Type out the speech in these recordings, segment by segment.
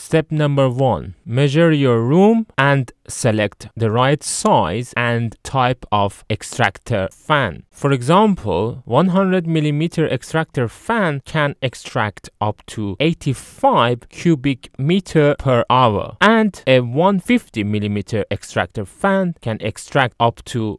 Step number 1. Measure your room and select the right size and type of extractor fan. For example, 100mm extractor fan can extract up to 85 cubic meter per hour, and a 150mm extractor fan can extract up to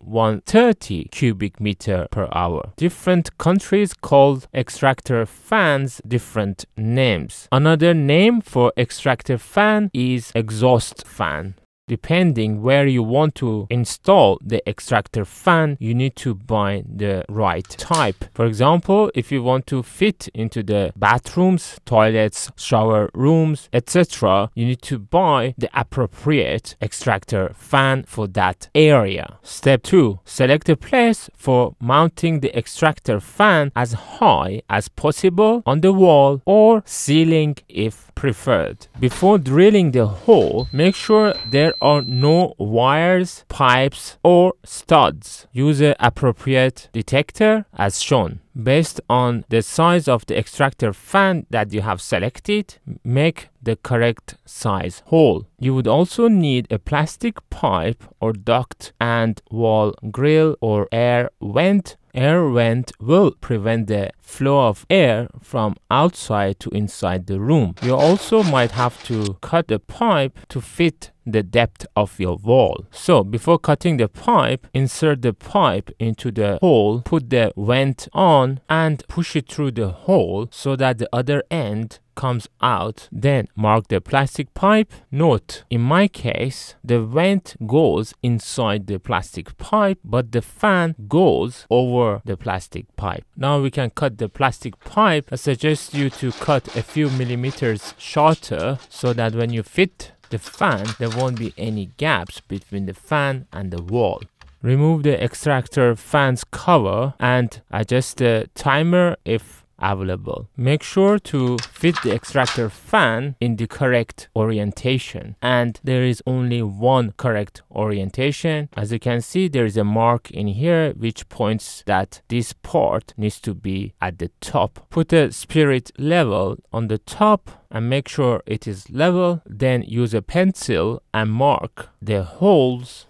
130 cubic meter per hour. Different countries call extractor fans different names. Another name for extractor fan is exhaust fan. Depending where you want to install the extractor fan, you need to buy the right type. For example, if you want to fit into the bathrooms, toilets, shower rooms, etc., you need to buy the appropriate extractor fan for that area. Step 2. Select a place for mounting the extractor fan as high as possible on the wall or ceiling if preferred. Before drilling the hole, make sure there are no wires, pipes, or studs. Use an appropriate detector as shown. Based on the size of the extractor fan that you have selected, make the correct size hole. You would also need a plastic pipe or duct and wall grill or air vent. Air vent will prevent the flow of air from outside to inside the room. You also might have to cut the pipe to fit the depth of your wall. So before cutting the pipe, insert the pipe into the hole, put the vent on and push it through the hole so that the other end comes out. Then mark the plastic pipe. Note, in my case, the vent goes inside the plastic pipe, but the fan goes over the plastic pipe. Now we can cut the plastic pipe. I suggest you to cut a few millimeters shorter so that when you fit the fan, there won't be any gaps between the fan and the wall. Remove the extractor fan's cover and adjust the timer if available. Make sure to fit the extractor fan in the correct orientation, and there is only one correct orientation. As you can see, there is a mark in here which points that this part needs to be at the top. Put the spirit level on the top and make sure it is level. Then use a pencil and mark the holes.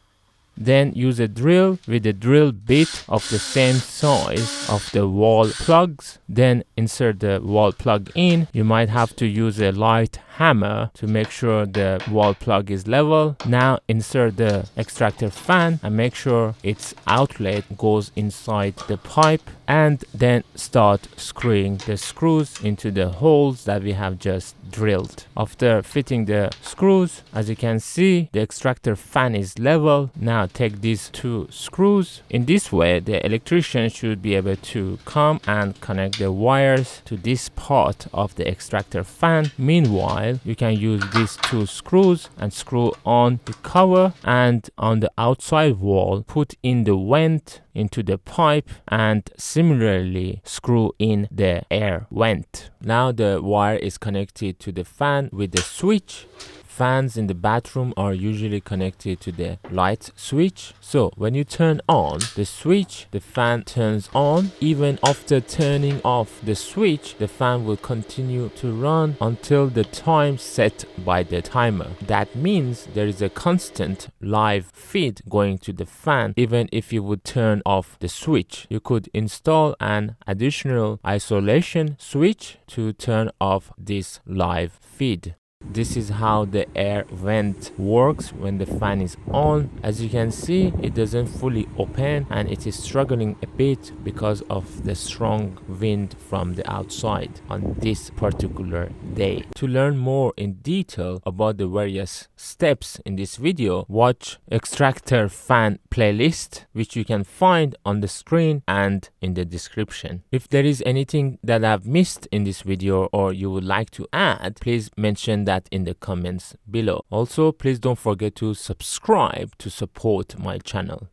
Then use a drill with a drill bit of the same size of the wall plugs. Then insert the wall plug in. You might have to use a light hammer to make sure the wall plug is level. Now insert the extractor fan and make sure its outlet goes inside the pipe, and then start screwing the screws into the holes that we have just drilled. After fitting the screws, as you can see, the extractor fan is level. Now take these two screws. In this way, the electrician should be able to come and connect the wires to this part of the extractor fan. Meanwhile, you can use these two screws and screw on the cover, and on the outside wall put in the vent into the pipe and similarly screw in the air vent. Now the wire is connected to the fan with the switch. Fans in the bathroom are usually connected to the light switch. So when you turn on the switch, the fan turns on. Even after turning off the switch, the fan will continue to run until the time set by the timer. That means there is a constant live feed going to the fan even if you would turn off the switch. You could install an additional isolation switch to turn off this live feed. This is how the air vent works when the fan is on. As you can see, it doesn't fully open and it is struggling a bit because of the strong wind from the outside on this particular day. To learn more in detail about the various steps in this video, watch Extractor fan playlist, which you can find on the screen and in the description. If there is anything that I've missed in this video or you would like to add, please mention that in the comments below. Also, please don't forget to subscribe to support my channel.